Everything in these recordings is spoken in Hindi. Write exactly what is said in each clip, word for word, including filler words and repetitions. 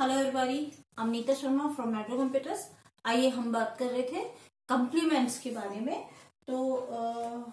Hello everybody, I am Neeta Sharma from Metro Computers. आइए हम बात कर रहे थे कॉम्प्लीमेंट्स के बारे में। तो आ,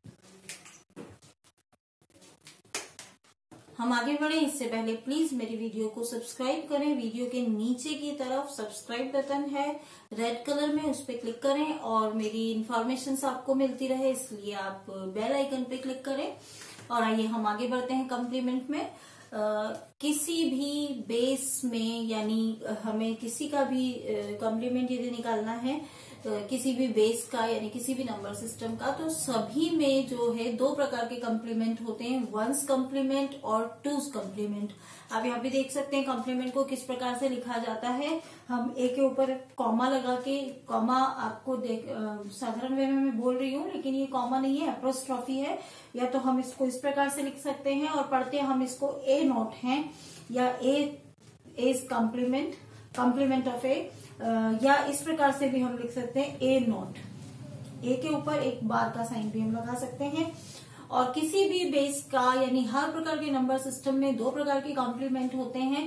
हम आगे बढ़े इससे पहले प्लीज मेरी वीडियो को सब्सक्राइब करें। वीडियो के नीचे की तरफ सब्सक्राइब बटन है रेड कलर में, उस पर क्लिक करें और मेरी इंफॉर्मेशन आपको मिलती रहे, इसलिए आप बेल आइकन पे क्लिक करें। और आइए हम आगे बढ़ते हैं कॉम्प्लीमेंट में। Uh, किसी भी बेस में, यानी हमें किसी का भी कॉम्प्लीमेंट यदि निकालना है uh, किसी भी बेस का यानी किसी भी नंबर सिस्टम का, तो सभी में जो है दो प्रकार के कॉम्प्लीमेंट होते हैं, वंस कॉम्प्लीमेंट और टूस कॉम्प्लीमेंट। आप यहाँ पे देख सकते हैं कॉम्प्लीमेंट को किस प्रकार से लिखा जाता है। हम ए के ऊपर कॉमा लगा के, कॉमा आपको देख साधारण वे में मैं बोल रही हूँ, लेकिन ये कॉमा नहीं है, एप्रोस्ट्रॉफी है। या तो हम इसको इस प्रकार से लिख सकते हैं और पढ़ते हैं हम इसको ए नोट है, या A is complement complement of A, या इस प्रकार से भी हम लिख सकते हैं ए नोट। ए के ऊपर एक बार का साइन भी हम लगा सकते हैं। और किसी भी बेस का यानी हर प्रकार के नंबर सिस्टम में दो प्रकार के कॉम्प्लीमेंट होते हैं,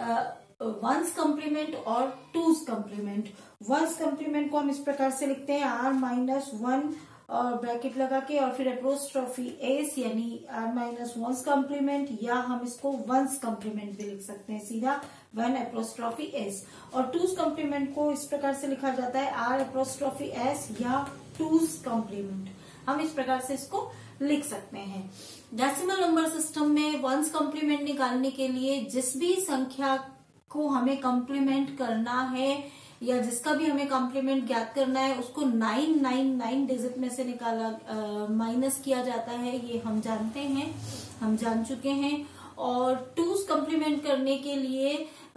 वंस कॉम्प्लीमेंट और टूस कॉम्प्लीमेंट। वंस कॉम्प्लीमेंट को हम इस प्रकार से लिखते हैं आर माइनस वन और ब्रैकेट लगा के, और फिर एप्रोस्ट्रॉफी एस यानी आर माइनस वंस कॉम्प्लीमेंट, या हम इसको वंस कॉम्प्लीमेंट भी लिख सकते हैं सीधा वन एप्रोस्ट्रॉफी एस। और टूस कॉम्प्लीमेंट को इस प्रकार से लिखा जाता है आर एप्रोस्ट्रॉफी एस या टूस कॉम्प्लीमेंट। हम इस प्रकार से इसको लिख सकते हैं। डेसिमल नंबर सिस्टम में वंस कॉम्प्लीमेंट निकालने के लिए जिस भी संख्या को हमें कॉम्प्लीमेंट करना है या जिसका भी हमें कॉम्प्लीमेंट ज्ञात करना है, उसको नाइन नाइन नाइन डिजिट में से निकाला माइनस किया जाता है। ये हम जानते हैं, हम जान चुके हैं। और टूस कॉम्प्लीमेंट करने के लिए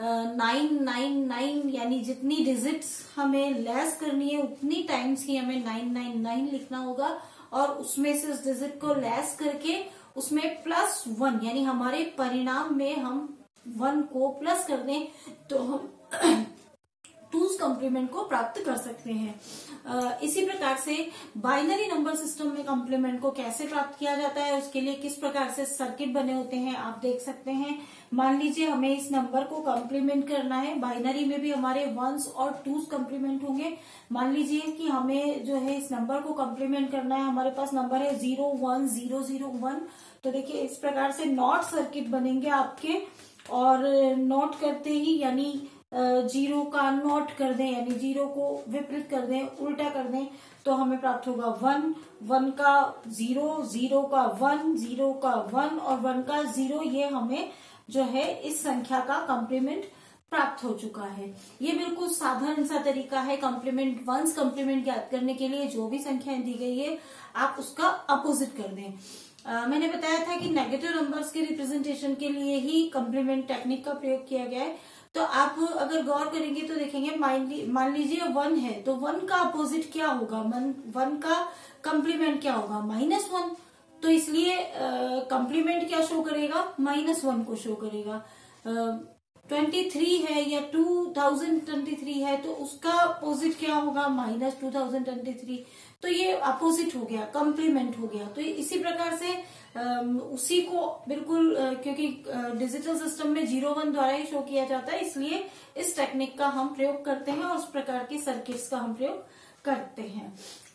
नाइन नाइन नाइन यानी जितनी डिजिट्स हमें लेस करनी है उतनी टाइम्स ही हमें नाइन नाइन नाइन लिखना होगा, और उसमें से उस डिजिट को लेस करके उसमें प्लस वन यानी हमारे परिणाम में हम वन को प्लस कर दें तो हम टूस कॉम्प्लीमेंट को प्राप्त कर सकते हैं। आ, इसी प्रकार से बाइनरी नंबर सिस्टम में कॉम्प्लीमेंट को कैसे प्राप्त किया जाता है, उसके लिए किस प्रकार से सर्किट बने होते हैं आप देख सकते हैं। मान लीजिए हमें इस नंबर को कॉम्प्लीमेंट करना है, बाइनरी में भी हमारे वंस और टूस कॉम्प्लीमेंट होंगे। मान लीजिए कि हमें जो है इस नंबर को कॉम्प्लीमेंट करना है, हमारे पास नंबर है zero one zero zero one. तो देखिए इस प्रकार से नॉट सर्किट बनेंगे आपके, और नोट करते ही यानी जीरो का नोट कर दें यानी जीरो को विपरीत कर दें, उल्टा कर दें, तो हमें प्राप्त होगा वन। वन का जीरो, जीरो का वन, जीरो का वन और वन का जीरो। ये हमें जो है इस संख्या का कॉम्प्लीमेंट प्राप्त हो चुका है। ये बिल्कुल साधारण सा तरीका है कॉम्प्लीमेंट वंस कॉम्प्लीमेंट ज्ञात करने के लिए। जो भी संख्याएं दी गई है आप उसका अपोजिट कर दें। आ, मैंने बताया था कि नेगेटिव नंबर्स के रिप्रेजेंटेशन के लिए ही कॉम्प्लीमेंट टेक्निक का प्रयोग किया गया है। तो आप अगर गौर करेंगे तो देखेंगे, मान लीजिए वन है तो वन का अपोजिट क्या होगा, वन का कॉम्प्लीमेंट क्या होगा, माइनस वन। तो इसलिए कॉम्प्लीमेंट क्या शो करेगा, माइनस वन को शो करेगा। ट्वेंटी थ्री है या टू थाउजेंड ट्वेंटी थ्री है तो उसका अपोजिट क्या होगा, minus two thousand twenty three. तो ये अपोजिट हो गया, कॉम्प्लीमेंट हो गया। तो इसी प्रकार से उसी को बिल्कुल, क्योंकि डिजिटल सिस्टम में जीरो वन द्वारा ही शो किया जाता है, इसलिए इस टेक्निक का हम प्रयोग करते हैं और उस प्रकार के सर्किट्स का हम प्रयोग करते हैं।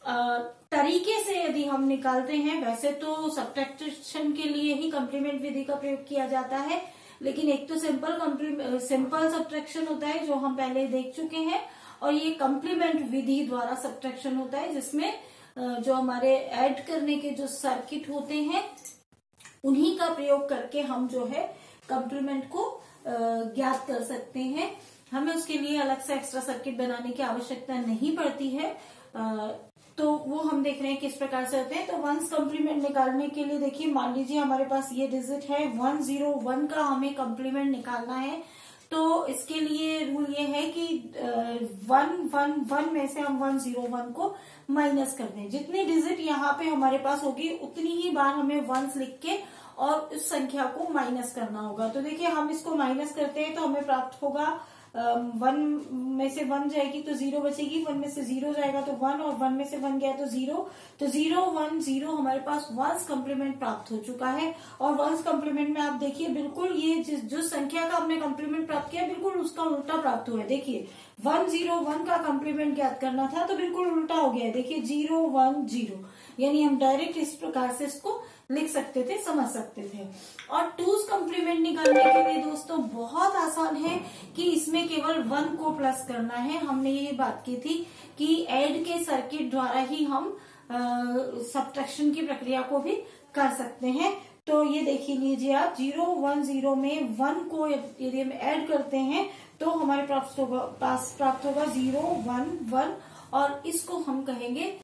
तरीके से यदि हम निकालते हैं, वैसे तो सब्ट्रैक्शन के लिए ही कॉम्प्लीमेंट विधि का प्रयोग किया जाता है, लेकिन एक तो सिंपल सिंपल सब्ट्रैक्शन होता है जो हम पहले देख चुके हैं, और ये कॉम्प्लीमेंट विधि द्वारा सब्ट्रैक्शन होता है जिसमें जो हमारे ऐड करने के जो सर्किट होते हैं उन्हीं का प्रयोग करके हम जो है कॉम्प्लीमेंट को ज्ञात कर सकते हैं। हमें उसके लिए अलग से एक्स्ट्रा सर्किट बनाने की आवश्यकता नहीं पड़ती है। तो वो हम देख रहे हैं किस प्रकार से होते हैं। तो वंस कॉम्प्लीमेंट निकालने के लिए देखिए, मान लीजिए हमारे पास ये डिजिट है वन जीरो वन का हमें कॉम्प्लीमेंट निकालना है। तो इसके लिए रूल ये है कि वन वन वन में से हम वन जीरो वन को माइनस कर दें। जितनी डिजिट यहाँ पे हमारे पास होगी उतनी ही बार हमें वंस लिख के और उस संख्या को माइनस करना होगा। तो देखिए हम इसको माइनस करते हैं तो हमें प्राप्त होगा वन में से वन जाएगी तो जीरो बचेगी, वन में से जीरो जाएगा तो वन, और वन में से वन गया तो जीरो। तो जीरो वन जीरो हमारे पास वंस कम्प्लीमेंट प्राप्त हो चुका है। और वंस कम्प्लीमेंट में आप देखिए बिल्कुल ये जिस जो संख्या का हमने कम्प्लीमेंट प्राप्त किया बिल्कुल उसका उल्टा प्राप्त हुआ है। देखिए वन जीरो वन का कम्प्लीमेंट ज्ञात करना था तो बिल्कुल उल्टा हो गया है। देखिए जीरो वन जीरो, यानी हम डायरेक्ट इस प्रकार से इसको लिख सकते थे, समझ सकते थे। और टूज कम्प्लीमेंट निकालने के लिए दोस्तों बहुत आसान है कि इसमें केवल वन को प्लस करना है। हमने ये बात की थी कि ऐड के सर्किट द्वारा ही हम सब्ट्रैक्शन की प्रक्रिया को भी कर सकते हैं। तो ये देखिए लीजिए आप, जीरो वन जीरो में वन को यदि हम ऐड करते हैं तो हमारे पास प्राप्त होगा जीरो वन वन, और इसको हम कहेंगे